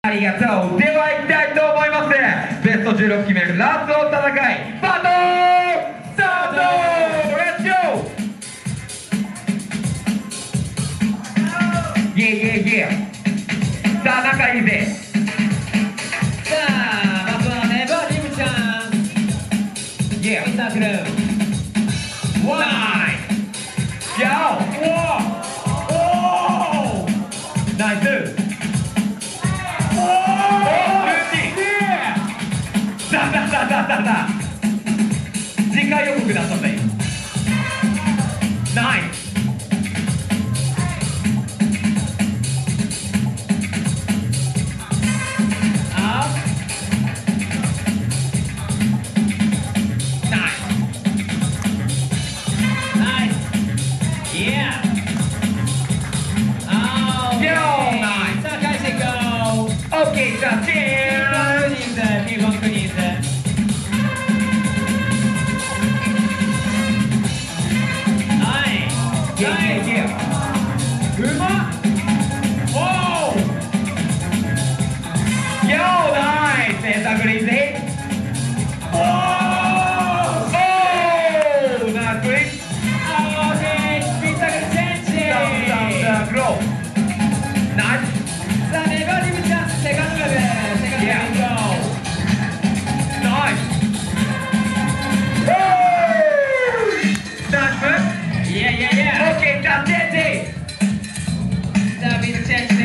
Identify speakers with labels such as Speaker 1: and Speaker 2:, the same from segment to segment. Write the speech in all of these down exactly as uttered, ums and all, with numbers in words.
Speaker 1: ありがとう。では行きたいと思います。ベストじゅうろく決めるラストの戦い、バトルスタート。レッツゴー。イェイイェイイェイ。さあ仲いいぜ。
Speaker 2: さあまずはネバーリムちゃん、
Speaker 1: イェイ。
Speaker 2: サークル
Speaker 1: ワイヤオ。おおナイス。だだだだだだ次回予告だったぜ。ナイス。
Speaker 2: アップナイスナイスイエーあーオッケーさあ返していこう。
Speaker 1: オッケー。じゃあチェ
Speaker 2: ピーボンクニーズはい
Speaker 1: ーイェイイェイイェイ。うまっ。おおよーナイス。センターグリーンぜ。おーおーナイスグリーン。
Speaker 2: オーケーピッタグチェンジ
Speaker 1: ダウンダウンダウングロー。ナイス。
Speaker 2: さあネバーリムチャンスセカンドムーブセカンドムーブゴー。
Speaker 1: Nice! Nice move!
Speaker 2: Yeah, yeah, yeah!
Speaker 1: Okay, that's it!
Speaker 2: さあビートチェンジで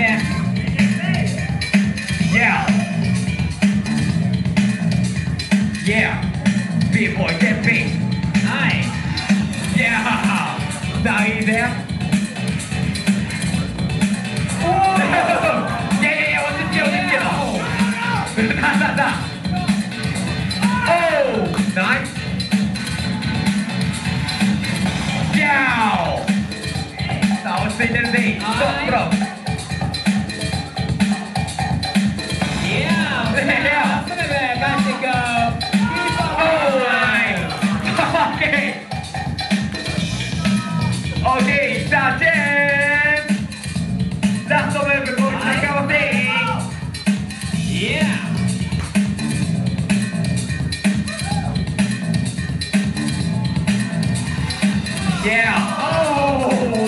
Speaker 1: Yeah! Yeah! B-boy, get beat!
Speaker 2: はい
Speaker 1: Yeah! さあいいぜ！おー！いやいやいや、落ち着け落ち着けろ！だだだ！Oh! Nice! Yeah! さあ落ち着いてるぜ！ストップロー！
Speaker 2: いやーラストムーブ返していこう。
Speaker 1: Alright! Okay! Okay, さあチェンラストムーブ、こいつ使わせ。
Speaker 2: Yeah!
Speaker 1: Yeah! Oh!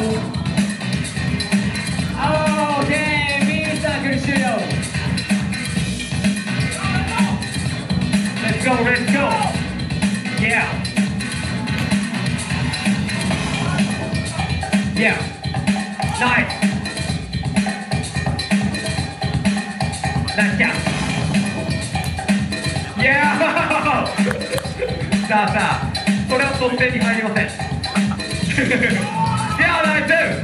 Speaker 2: Okay, ミニサークル終了。
Speaker 1: Let's go, let's go! Yeah! Yeah! Nice! Nice catch! Yeah! さあさあ、それは得点に入りません。Yeah, nice!